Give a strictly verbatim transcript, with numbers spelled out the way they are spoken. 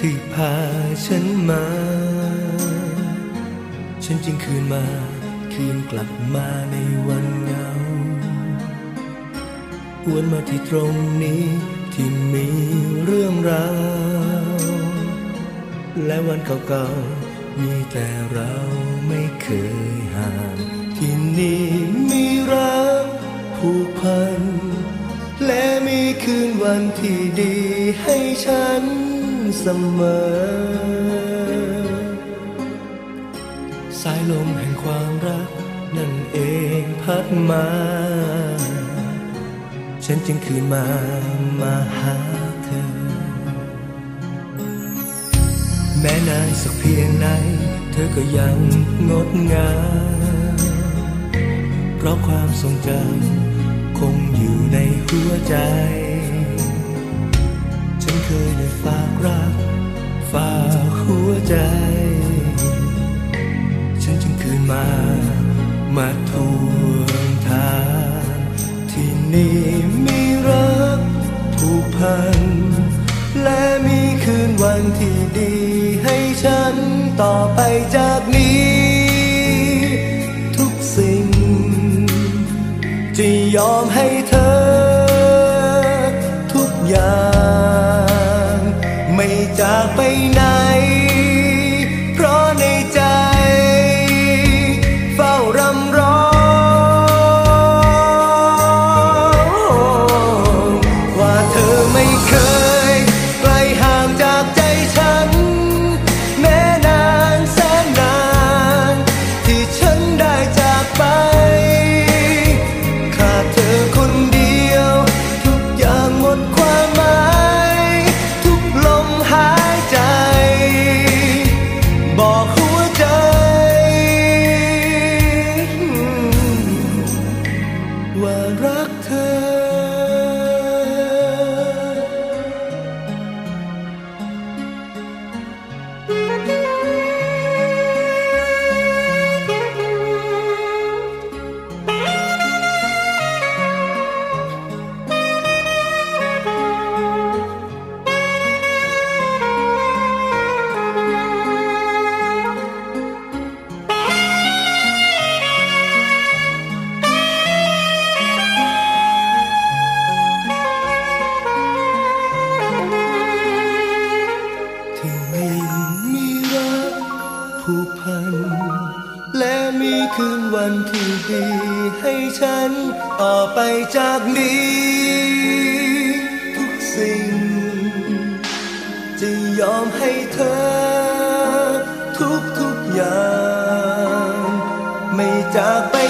ที่พาฉันมาฉันจึงคืนมาคืนกลับมาในวันเหงาหวนมาที่ตรงนี้ที่มีเรื่องราวและวันเก่าๆมีแต่เราไม่เคยห่างที่นี่มีรักผูกพันและมีคืนวันที่ดีให้ฉันเสมอสายลมแห่งความรักนั่นเองพัดมาฉันจึงคืนมามาหาเธอแม้นานสักเพียงไหนเธอก็ยังงดงามเพราะความทรงจำคงอยู่ในหัวใจฉันเคยได้ฝากรักฝากหัวใจฉันจึงคืนมามาทวงทานที่นี่มีรักผูกพันและมีคืนวันที่ดีให้ฉันต่อไปจากนี้ทุกสิ่งจะยอมให้เธอทุกอย่างไม่จากไปไหนเพราะในใจเฝ้ารำร้องว่าเธอไม่เคยไกลห่างจากใจฉันแม้นานแสนนานที่ฉันได้จากไปขาดเธอคนเดียวทุกอย่างหมดความหมายทุกลมหายใจบอกหัวใจว่ารักเธอผูกพันและมีคืนวันที่ดีให้ฉันต่อไปจากนี้ทุกสิ่งจะยอมให้เธอทุกทุกอย่างไม่จากไป